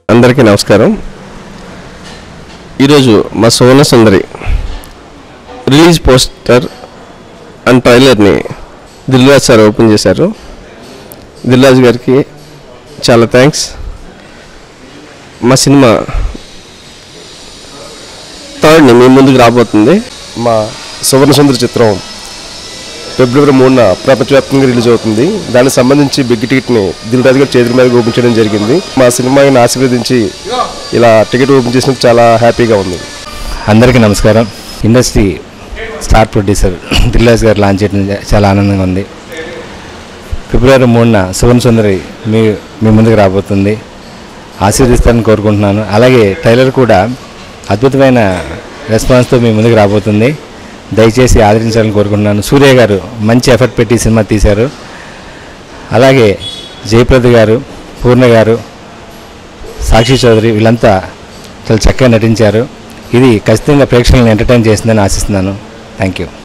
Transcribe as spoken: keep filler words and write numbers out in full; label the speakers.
Speaker 1: అందరికీ నమస్కారం. ఈరోజు మా Suvarna Sundari release poster and ట్రైలర్ని దిల్ రాజు సార్ ఓపెన్ చేశారు. దిల్ రాజు గారికి చాలా థ్యాంక్స్. మా సినిమా థర్డ్ని మీ ముందుకు రాబోతుంది.
Speaker 2: మా సువర్ణ సుందరి చిత్రం ఫిబ్రవరి మూడున ప్రపంచవ్యాప్తంగా రిలీజ్ అవుతుంది. దానికి సంబంధించి బిగ్ టికెట్ని దిల్ రాజు గారి చేతుల మీద ఓపెన్ చేయడం జరిగింది. మా సినిమాని ఆశీర్వదించి ఇలా టికెట్ ఓపెన్ చేసినందుకు చాలా హ్యాపీగా ఉంది.
Speaker 3: అందరికీ నమస్కారం. Industry star producer Dil Raju garu launch చేయడం చాలా ఆనందంగా ఉంది. ఫిబ్రవరి మూడున సువర్ణ సుందరి మీ మీ ముందుకు రాబోతుంది. ఆశీర్వదిస్తారని కోరుకుంటున్నాను. అలాగే ట్రైలర్ కూడా అద్భుతమైన రెస్పాన్స్తో మీ ముందుకు రాబోతుంది. దయచేసి ఆదరించాలని కోరుకుంటున్నాను. సూర్య గారు మంచి ఎఫర్ట్ పెట్టి సినిమా తీశారు. అలాగే జయప్రద గారు, పూర్ణ గారు, సాక్షి చౌదరి వీళ్ళంతా చాలా చక్కగా నటించారు. ఇది ఖచ్చితంగా ప్రేక్షకులను ఎంటర్టైన్ చేసిందని ఆశిస్తున్నాను. Thank you.